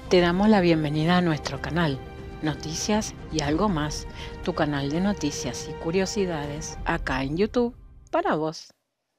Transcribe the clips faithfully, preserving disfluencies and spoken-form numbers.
Te damos la bienvenida a nuestro canal, Noticias y algo más, tu canal de noticias y curiosidades acá en YouTube para vos.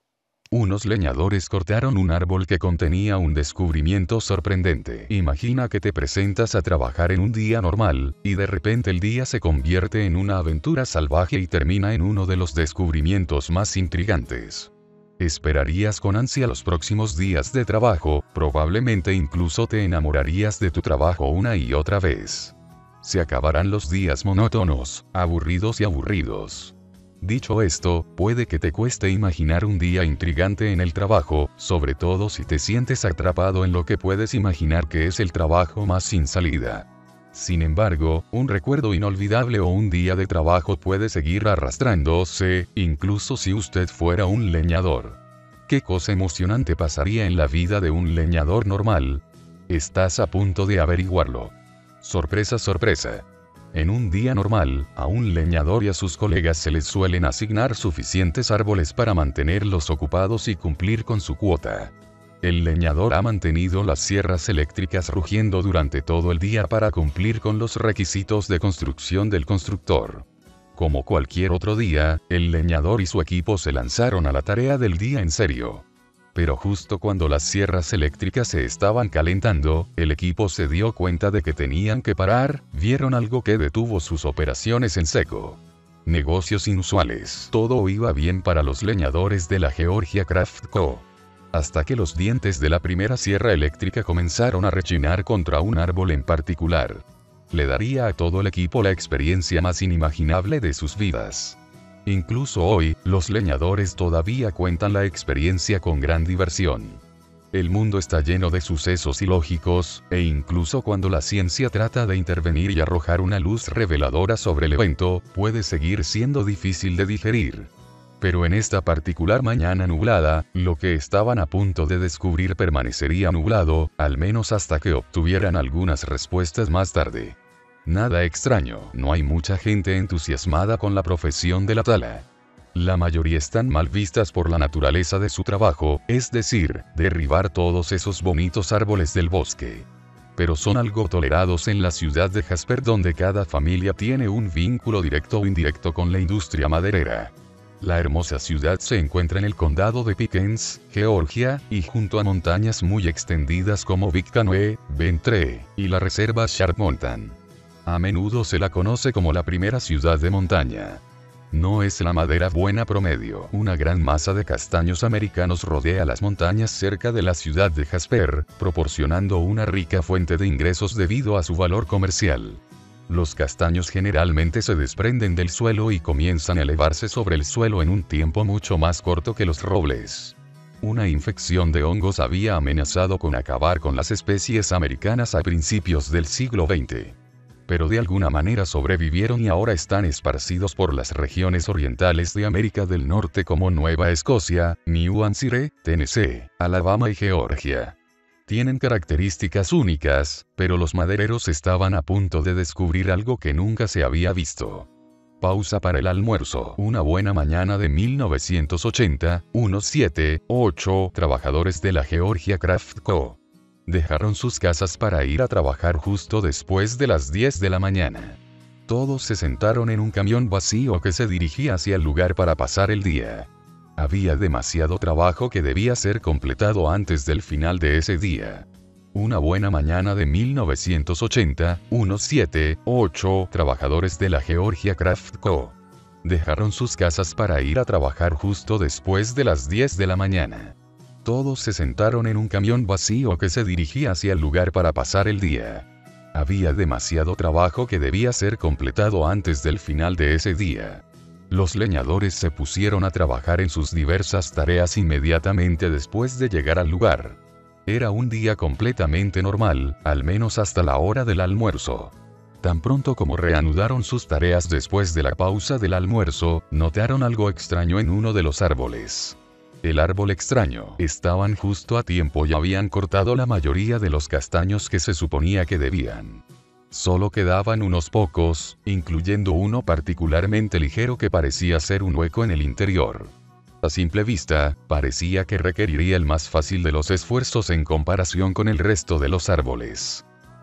Unos leñadores cortaron un árbol que contenía un descubrimiento sorprendente. Imagina que te presentas a trabajar en un día normal, y de repente el día se convierte en una aventura salvaje y termina en uno de los descubrimientos más intrigantes. Esperarías con ansia los próximos días de trabajo, probablemente incluso te enamorarías de tu trabajo una y otra vez. Se acabarán los días monótonos, aburridos y aburridos. Dicho esto, puede que te cueste imaginar un día intrigante en el trabajo, sobre todo si te sientes atrapado en lo que puedes imaginar que es el trabajo más sin salida. Sin embargo, un recuerdo inolvidable o un día de trabajo puede seguir arrastrándose, incluso si usted fuera un leñador. ¿Qué cosa emocionante pasaría en la vida de un leñador normal? Estás a punto de averiguarlo. Sorpresa, sorpresa. En un día normal, a un leñador y a sus colegas se les suelen asignar suficientes árboles para mantenerlos ocupados y cumplir con su cuota. El leñador ha mantenido las sierras eléctricas rugiendo durante todo el día para cumplir con los requisitos de construcción del constructor. Como cualquier otro día, el leñador y su equipo se lanzaron a la tarea del día en serio. Pero justo cuando las sierras eléctricas se estaban calentando, el equipo se dio cuenta de que tenían que parar, vieron algo que detuvo sus operaciones en seco. Negocios inusuales. Todo iba bien para los leñadores de la Georgia Craft Co. Hasta que los dientes de la primera sierra eléctrica comenzaron a rechinar contra un árbol en particular. Le daría a todo el equipo la experiencia más inimaginable de sus vidas. Incluso hoy, los leñadores todavía cuentan la experiencia con gran diversión. El mundo está lleno de sucesos ilógicos, e incluso cuando la ciencia trata de intervenir y arrojar una luz reveladora sobre el evento, puede seguir siendo difícil de digerir. Pero en esta particular mañana nublada, lo que estaban a punto de descubrir permanecería nublado, al menos hasta que obtuvieran algunas respuestas más tarde. Nada extraño, no hay mucha gente entusiasmada con la profesión de la tala. La mayoría están mal vistas por la naturaleza de su trabajo, es decir, derribar todos esos bonitos árboles del bosque. Pero son algo tolerados en la ciudad de Jasper, donde cada familia tiene un vínculo directo o indirecto con la industria maderera. La hermosa ciudad se encuentra en el condado de Pickens, Georgia, y junto a montañas muy extendidas como Big Canoe, Ventre, y la reserva Sharp Mountain. A menudo se la conoce como la primera ciudad de montaña. No es la madera buena promedio. Una gran masa de castaños americanos rodea las montañas cerca de la ciudad de Jasper, proporcionando una rica fuente de ingresos debido a su valor comercial. Los castaños generalmente se desprenden del suelo y comienzan a elevarse sobre el suelo en un tiempo mucho más corto que los robles. Una infección de hongos había amenazado con acabar con las especies americanas a principios del siglo veinte. Pero de alguna manera sobrevivieron y ahora están esparcidos por las regiones orientales de América del Norte como Nueva Escocia, New Hampshire, Tennessee, Alabama y Georgia. Tienen características únicas, pero los madereros estaban a punto de descubrir algo que nunca se había visto. Pausa para el almuerzo. Una buena mañana de mil novecientos ochenta, unos siete, ocho trabajadores de la Georgia Craft Co. dejaron sus casas para ir a trabajar justo después de las diez de la mañana. Todos se sentaron en un camión vacío que se dirigía hacia el lugar para pasar el día. Había demasiado trabajo que debía ser completado antes del final de ese día. Una buena mañana de mil novecientos ochenta, unos siete, ocho trabajadores de la Georgia Craft Co. dejaron sus casas para ir a trabajar justo después de las diez de la mañana. Todos se sentaron en un camión vacío que se dirigía hacia el lugar para pasar el día. Había demasiado trabajo que debía ser completado antes del final de ese día. Los leñadores se pusieron a trabajar en sus diversas tareas inmediatamente después de llegar al lugar. Era un día completamente normal, al menos hasta la hora del almuerzo. Tan pronto como reanudaron sus tareas después de la pausa del almuerzo, notaron algo extraño en uno de los árboles. El árbol extraño. Estaban justo a tiempo y habían cortado la mayoría de los castaños que se suponía que debían. Solo quedaban unos pocos, incluyendo uno particularmente ligero que parecía ser un hueco en el interior. A simple vista, parecía que requeriría el más fácil de los esfuerzos en comparación con el resto de los árboles.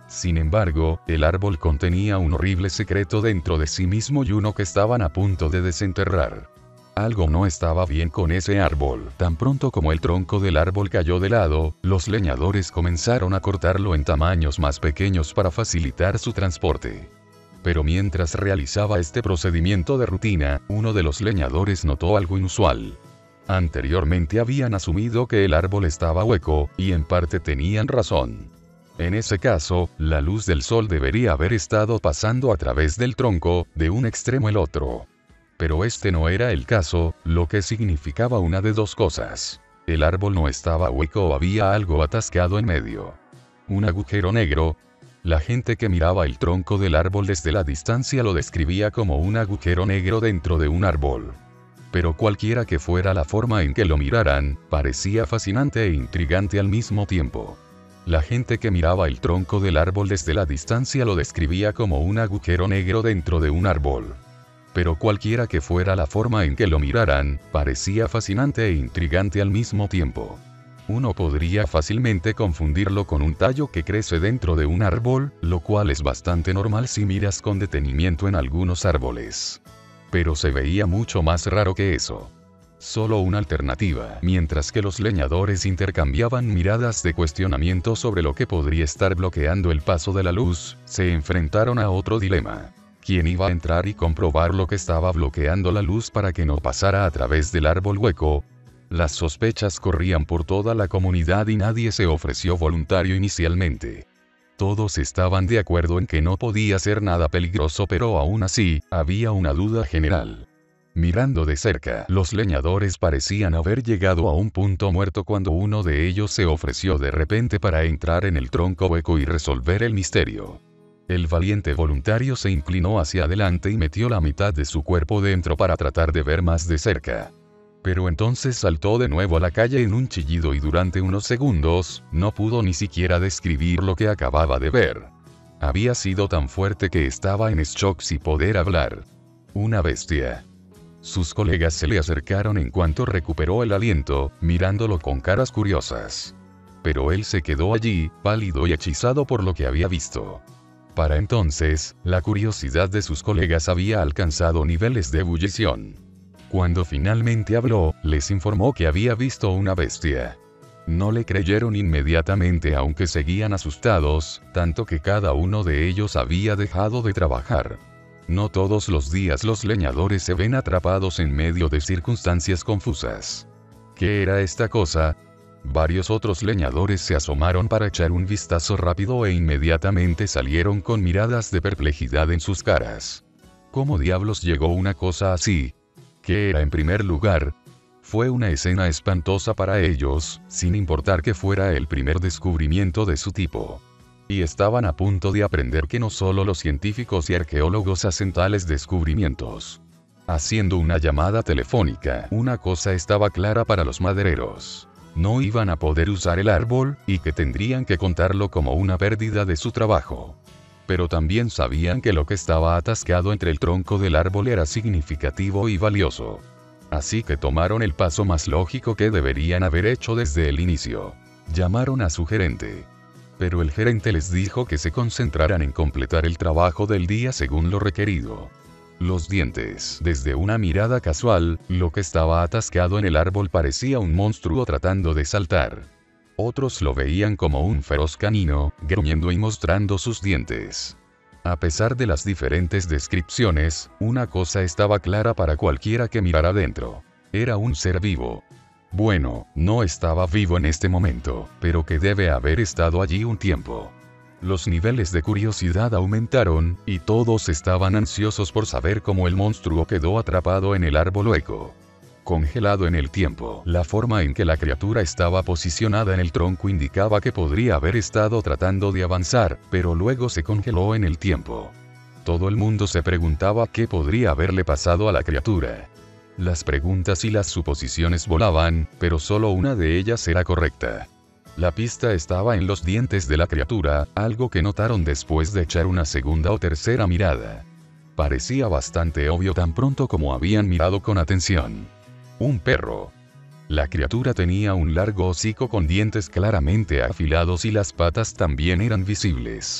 Sin embargo, el árbol contenía un horrible secreto dentro de sí mismo y uno que estaban a punto de desenterrar. Algo no estaba bien con ese árbol. Tan pronto como el tronco del árbol cayó de lado, los leñadores comenzaron a cortarlo en tamaños más pequeños para facilitar su transporte. Pero mientras realizaba este procedimiento de rutina, uno de los leñadores notó algo inusual. Anteriormente habían asumido que el árbol estaba hueco, y en parte tenían razón. En ese caso, la luz del sol debería haber estado pasando a través del tronco, de un extremo al otro. Pero este no era el caso, lo que significaba una de dos cosas. El árbol no estaba hueco o había algo atascado en medio. Un agujero negro. La gente que miraba el tronco del árbol desde la distancia lo describía como un agujero negro dentro de un árbol. Pero cualquiera que fuera la forma en que lo miraran, parecía fascinante e intrigante al mismo tiempo. La gente que miraba el tronco del árbol desde la distancia lo describía como un agujero negro dentro de un árbol. Pero cualquiera que fuera la forma en que lo miraran, parecía fascinante e intrigante al mismo tiempo. Uno podría fácilmente confundirlo con un tallo que crece dentro de un árbol, lo cual es bastante normal si miras con detenimiento en algunos árboles. Pero se veía mucho más raro que eso. Solo una alternativa. Mientras que los leñadores intercambiaban miradas de cuestionamiento sobre lo que podría estar bloqueando el paso de la luz, se enfrentaron a otro dilema. ¿Quién iba a entrar y comprobar lo que estaba bloqueando la luz para que no pasara a través del árbol hueco? Las sospechas corrían por toda la comunidad y nadie se ofreció voluntario inicialmente. Todos estaban de acuerdo en que no podía ser nada peligroso, pero aún así, había una duda general. Mirando de cerca, los leñadores parecían haber llegado a un punto muerto cuando uno de ellos se ofreció de repente para entrar en el tronco hueco y resolver el misterio. El valiente voluntario se inclinó hacia adelante y metió la mitad de su cuerpo dentro para tratar de ver más de cerca. Pero entonces saltó de nuevo a la calle en un chillido y durante unos segundos, no pudo ni siquiera describir lo que acababa de ver. Había sido tan fuerte que estaba en shock sin poder hablar. Una bestia. Sus colegas se le acercaron en cuanto recuperó el aliento, mirándolo con caras curiosas. Pero él se quedó allí, pálido y hechizado por lo que había visto. Para entonces, la curiosidad de sus colegas había alcanzado niveles de ebullición. Cuando finalmente habló, les informó que había visto una bestia. No le creyeron inmediatamente, aunque seguían asustados, tanto que cada uno de ellos había dejado de trabajar. No todos los días los leñadores se ven atrapados en medio de circunstancias confusas. ¿Qué era esta cosa? Varios otros leñadores se asomaron para echar un vistazo rápido e inmediatamente salieron con miradas de perplejidad en sus caras. ¿Cómo diablos llegó una cosa así? ¿Qué era en primer lugar? Fue una escena espantosa para ellos, sin importar que fuera el primer descubrimiento de su tipo. Y estaban a punto de aprender que no solo los científicos y arqueólogos hacen tales descubrimientos. Haciendo una llamada telefónica, una cosa estaba clara para los madereros. No iban a poder usar el árbol, y que tendrían que contarlo como una pérdida de su trabajo. Pero también sabían que lo que estaba atascado entre el tronco del árbol era significativo y valioso. Así que tomaron el paso más lógico que deberían haber hecho desde el inicio. Llamaron a su gerente. Pero el gerente les dijo que se concentraran en completar el trabajo del día según lo requerido. Los dientes. Desde una mirada casual, lo que estaba atascado en el árbol parecía un monstruo tratando de saltar. Otros lo veían como un feroz canino, gruñendo y mostrando sus dientes. A pesar de las diferentes descripciones, una cosa estaba clara para cualquiera que mirara dentro. Era un ser vivo. Bueno, no estaba vivo en este momento, pero que debe haber estado allí un tiempo. Los niveles de curiosidad aumentaron, y todos estaban ansiosos por saber cómo el monstruo quedó atrapado en el árbol hueco. Congelado en el tiempo. La forma en que la criatura estaba posicionada en el tronco indicaba que podría haber estado tratando de avanzar, pero luego se congeló en el tiempo. Todo el mundo se preguntaba qué podría haberle pasado a la criatura. Las preguntas y las suposiciones volaban, pero solo una de ellas era correcta. La pista estaba en los dientes de la criatura, algo que notaron después de echar una segunda o tercera mirada. Parecía bastante obvio tan pronto como habían mirado con atención. Un perro. La criatura tenía un largo hocico con dientes claramente afilados y las patas también eran visibles.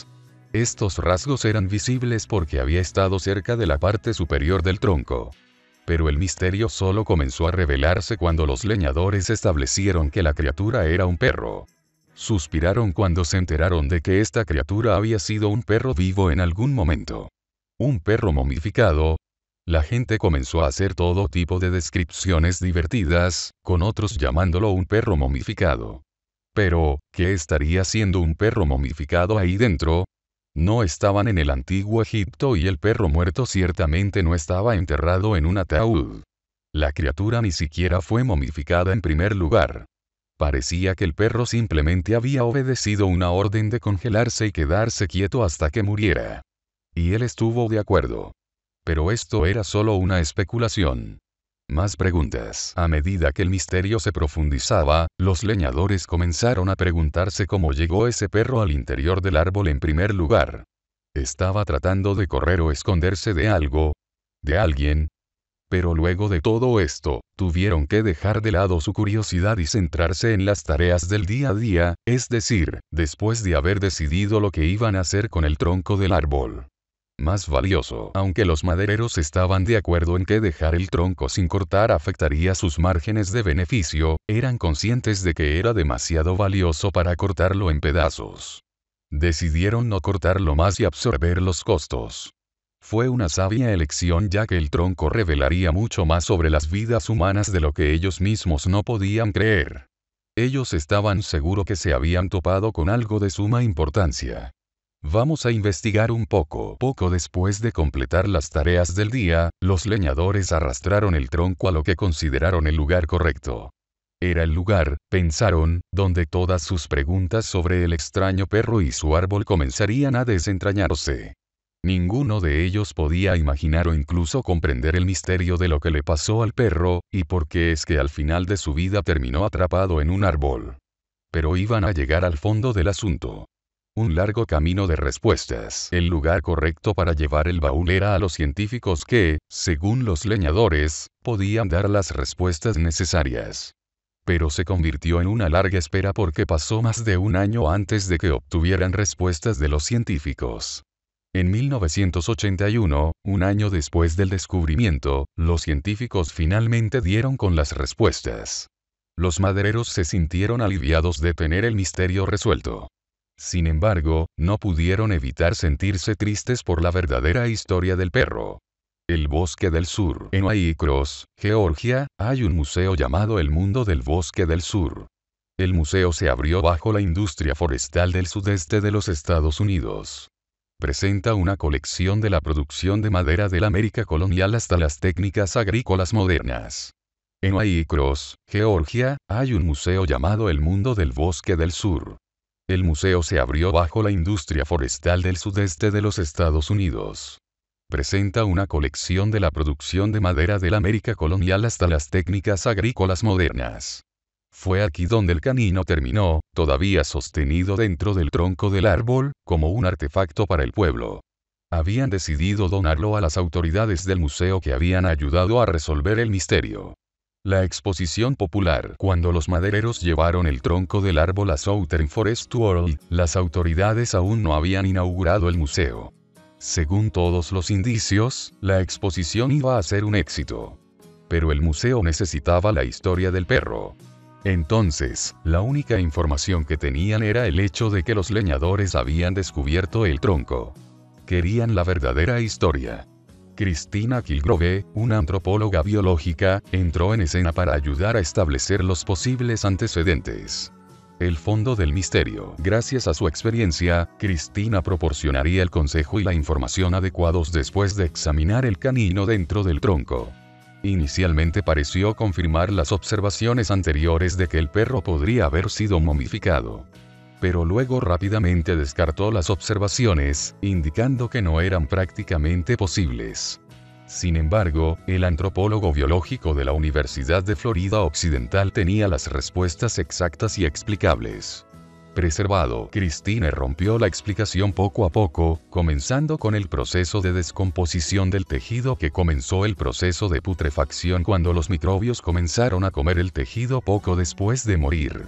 Estos rasgos eran visibles porque había estado cerca de la parte superior del tronco. Pero el misterio solo comenzó a revelarse cuando los leñadores establecieron que la criatura era un perro. Suspiraron cuando se enteraron de que esta criatura había sido un perro vivo en algún momento. Un perro momificado. La gente comenzó a hacer todo tipo de descripciones divertidas, con otros llamándolo un perro momificado. Pero, ¿qué estaría haciendo un perro momificado ahí dentro? No estaban en el antiguo Egipto y el perro muerto ciertamente no estaba enterrado en un ataúd. La criatura ni siquiera fue momificada en primer lugar. Parecía que el perro simplemente había obedecido una orden de congelarse y quedarse quieto hasta que muriera. Y él estuvo de acuerdo. Pero esto era solo una especulación. Más preguntas. A medida que el misterio se profundizaba, los leñadores comenzaron a preguntarse cómo llegó ese perro al interior del árbol en primer lugar. ¿Estaba tratando de correr o esconderse de algo? ¿De alguien? Pero luego de todo esto, tuvieron que dejar de lado su curiosidad y centrarse en las tareas del día a día, es decir, después de haber decidido lo que iban a hacer con el tronco del árbol. Más valioso. Aunque los madereros estaban de acuerdo en que dejar el tronco sin cortar afectaría sus márgenes de beneficio, eran conscientes de que era demasiado valioso para cortarlo en pedazos. Decidieron no cortarlo más y absorber los costos. Fue una sabia elección ya que el tronco revelaría mucho más sobre las vidas humanas de lo que ellos mismos no podían creer. Ellos estaban seguros que se habían topado con algo de suma importancia. Vamos a investigar un poco. Poco después de completar las tareas del día, los leñadores arrastraron el tronco a lo que consideraron el lugar correcto. Era el lugar, pensaron, donde todas sus preguntas sobre el extraño perro y su árbol comenzarían a desentrañarse. Ninguno de ellos podía imaginar o incluso comprender el misterio de lo que le pasó al perro, y por qué es que al final de su vida terminó atrapado en un árbol. Pero iban a llegar al fondo del asunto. Un largo camino de respuestas. El lugar correcto para llevar el baúl era a los científicos que, según los leñadores, podían dar las respuestas necesarias. Pero se convirtió en una larga espera porque pasó más de un año antes de que obtuvieran respuestas de los científicos. En mil novecientos ochenta y uno, un año después del descubrimiento, los científicos finalmente dieron con las respuestas. Los madereros se sintieron aliviados de tener el misterio resuelto. Sin embargo, no pudieron evitar sentirse tristes por la verdadera historia del perro. El Bosque del Sur. En Waycross, Georgia, hay un museo llamado El Mundo del Bosque del Sur. El museo se abrió bajo la industria forestal del sudeste de los Estados Unidos. Presenta una colección de la producción de madera de la América colonial hasta las técnicas agrícolas modernas. En Waycross, Georgia, hay un museo llamado El Mundo del Bosque del Sur. El museo se abrió bajo la industria forestal del sudeste de los Estados Unidos. Presenta una colección de la producción de madera de la América colonial hasta las técnicas agrícolas modernas. Fue aquí donde el canino terminó, todavía sostenido dentro del tronco del árbol, como un artefacto para el pueblo. Habían decidido donarlo a las autoridades del museo que habían ayudado a resolver el misterio. La exposición popular. Cuando los madereros llevaron el tronco del árbol a Southern Forest World, las autoridades aún no habían inaugurado el museo. Según todos los indicios, la exposición iba a ser un éxito. Pero el museo necesitaba la historia del perro. Entonces, la única información que tenían era el hecho de que los leñadores habían descubierto el tronco. Querían la verdadera historia. Christina Kilgrove, una antropóloga biológica, entró en escena para ayudar a establecer los posibles antecedentes. El fondo del misterio. Gracias a su experiencia, Christina proporcionaría el consejo y la información adecuados después de examinar el canino dentro del tronco. Inicialmente pareció confirmar las observaciones anteriores de que el perro podría haber sido momificado. Pero luego rápidamente descartó las observaciones, indicando que no eran prácticamente posibles. Sin embargo, el antropólogo biológico de la Universidad de Florida Occidental tenía las respuestas exactas y explicables. Preservado. Christine rompió la explicación poco a poco, comenzando con el proceso de descomposición del tejido que comenzó el proceso de putrefacción cuando los microbios comenzaron a comer el tejido poco después de morir.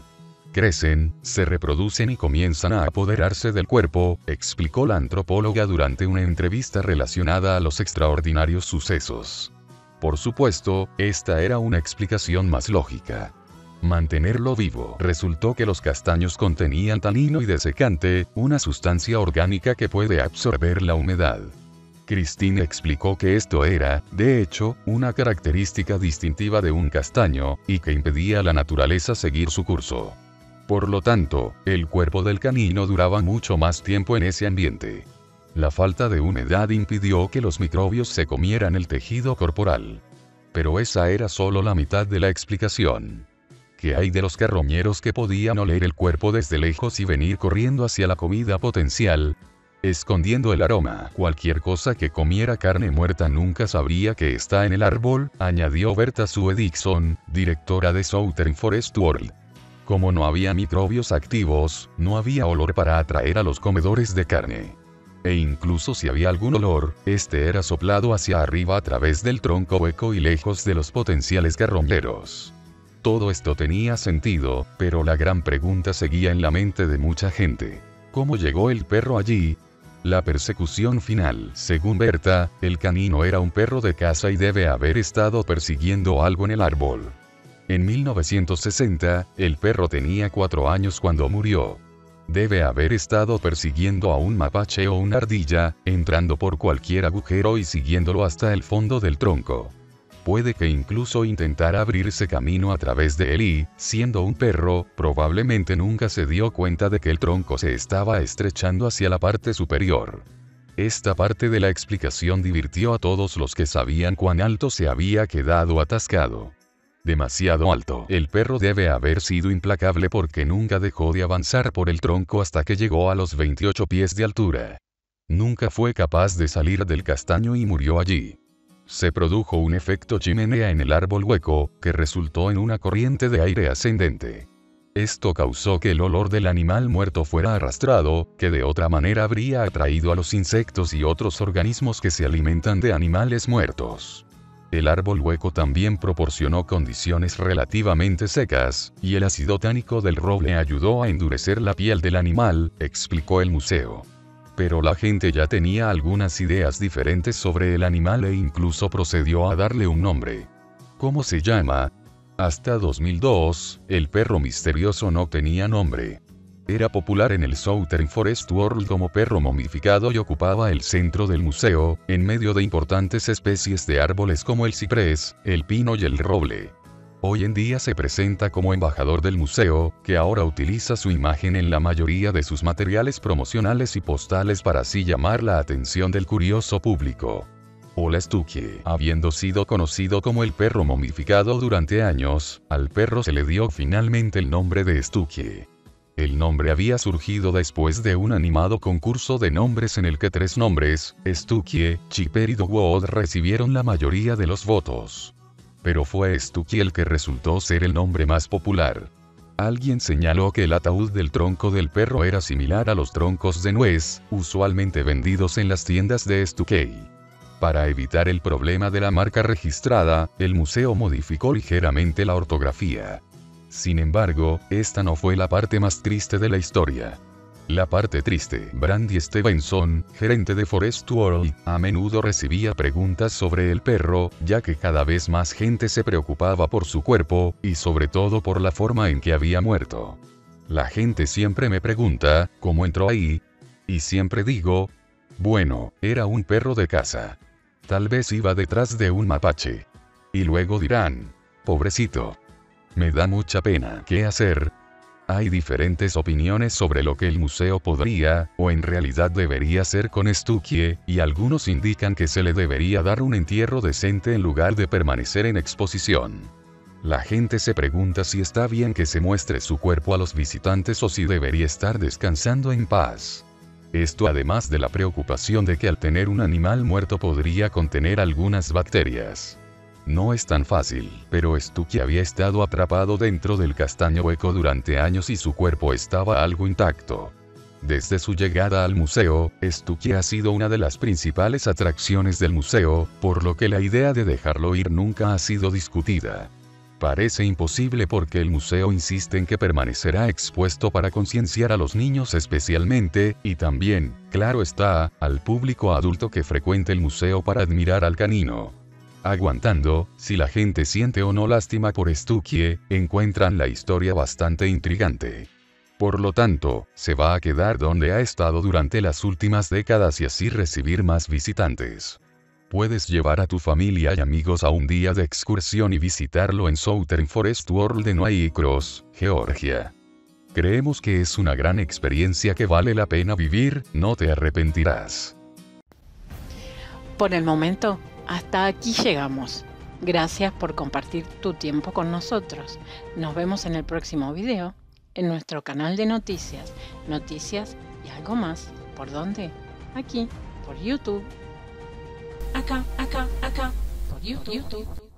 crecen, se reproducen y comienzan a apoderarse del cuerpo, explicó la antropóloga durante una entrevista relacionada a los extraordinarios sucesos. Por supuesto, esta era una explicación más lógica. Mantenerlo vivo. Resultó que los castaños contenían tanino y desecante, una sustancia orgánica que puede absorber la humedad. Christine explicó que esto era, de hecho, una característica distintiva de un castaño, y que impedía a la naturaleza seguir su curso. Por lo tanto, el cuerpo del canino duraba mucho más tiempo en ese ambiente. La falta de humedad impidió que los microbios se comieran el tejido corporal. Pero esa era solo la mitad de la explicación. ¿Qué hay de los carroñeros que podían oler el cuerpo desde lejos y venir corriendo hacia la comida potencial? Escondiendo el aroma, cualquier cosa que comiera carne muerta nunca sabría que está en el árbol, añadió Berta Sue Dixon, directora de Southern Forest World. Como no había microbios activos, no había olor para atraer a los comedores de carne. E incluso si había algún olor, este era soplado hacia arriba a través del tronco hueco y lejos de los potenciales carroñeros. Todo esto tenía sentido, pero la gran pregunta seguía en la mente de mucha gente. ¿Cómo llegó el perro allí? La persecución final. Según Berta, el canino era un perro de caza y debe haber estado persiguiendo algo en el árbol. En mil novecientos sesenta, el perro tenía cuatro años cuando murió. Debe haber estado persiguiendo a un mapache o una ardilla, entrando por cualquier agujero y siguiéndolo hasta el fondo del tronco. Puede que incluso intentara abrirse camino a través de él y, siendo un perro, probablemente nunca se dio cuenta de que el tronco se estaba estrechando hacia la parte superior. Esta parte de la explicación divirtió a todos los que sabían cuán alto se había quedado atascado. Demasiado alto. El perro debe haber sido implacable porque nunca dejó de avanzar por el tronco hasta que llegó a los veintiocho pies de altura. Nunca fue capaz de salir del castaño y murió allí. Se produjo un efecto chimenea en el árbol hueco, que resultó en una corriente de aire ascendente. Esto causó que el olor del animal muerto fuera arrastrado, que de otra manera habría atraído a los insectos y otros organismos que se alimentan de animales muertos. El árbol hueco también proporcionó condiciones relativamente secas, y el ácido tánico del roble ayudó a endurecer la piel del animal, explicó el museo. Pero la gente ya tenía algunas ideas diferentes sobre el animal e incluso procedió a darle un nombre. ¿Cómo se llama? Hasta dos mil dos, el perro misterioso no tenía nombre. Era popular en el Southern Forest World como perro momificado y ocupaba el centro del museo, en medio de importantes especies de árboles como el ciprés, el pino y el roble. Hoy en día se presenta como embajador del museo, que ahora utiliza su imagen en la mayoría de sus materiales promocionales y postales para así llamar la atención del curioso público. Ola Stuckey. Habiendo sido conocido como el perro momificado durante años, al perro se le dio finalmente el nombre de Stuckey. El nombre había surgido después de un animado concurso de nombres en el que tres nombres, Stuckey, Chipper y Dogwood, recibieron la mayoría de los votos. Pero fue Stuckey el que resultó ser el nombre más popular. Alguien señaló que el ataúd del tronco del perro era similar a los troncos de nuez, usualmente vendidos en las tiendas de Stuckey. Para evitar el problema de la marca registrada, el museo modificó ligeramente la ortografía. Sin embargo, esta no fue la parte más triste de la historia. La parte triste. Brandy Stevenson, gerente de Forest World, a menudo recibía preguntas sobre el perro, ya que cada vez más gente se preocupaba por su cuerpo, y sobre todo por la forma en que había muerto. La gente siempre me pregunta, ¿cómo entró ahí? Y siempre digo, bueno, era un perro de caza. Tal vez iba detrás de un mapache. Y luego dirán, pobrecito. Me da mucha pena. ¿Qué hacer? Hay diferentes opiniones sobre lo que el museo podría, o en realidad debería hacer con Stuckey, y algunos indican que se le debería dar un entierro decente en lugar de permanecer en exposición. La gente se pregunta si está bien que se muestre su cuerpo a los visitantes o si debería estar descansando en paz. Esto además de la preocupación de que al tener un animal muerto podría contener algunas bacterias. No es tan fácil, pero Stuckey había estado atrapado dentro del castaño hueco durante años y su cuerpo estaba algo intacto. Desde su llegada al museo, Stuckey ha sido una de las principales atracciones del museo, por lo que la idea de dejarlo ir nunca ha sido discutida. Parece imposible porque el museo insiste en que permanecerá expuesto para concienciar a los niños especialmente, y también, claro está, al público adulto que frecuente el museo para admirar al canino. Aguantando, si la gente siente o no lástima por Stucky, encuentran la historia bastante intrigante. Por lo tanto, se va a quedar donde ha estado durante las últimas décadas y así recibir más visitantes. Puedes llevar a tu familia y amigos a un día de excursión y visitarlo en Southern Forest World en Waycross, Georgia. Creemos que es una gran experiencia que vale la pena vivir, no te arrepentirás. Por el momento, hasta aquí llegamos. Gracias por compartir tu tiempo con nosotros. Nos vemos en el próximo video, en nuestro canal de noticias, noticias y algo más. ¿Por dónde? Aquí, por YouTube. Acá, acá, acá, por YouTube.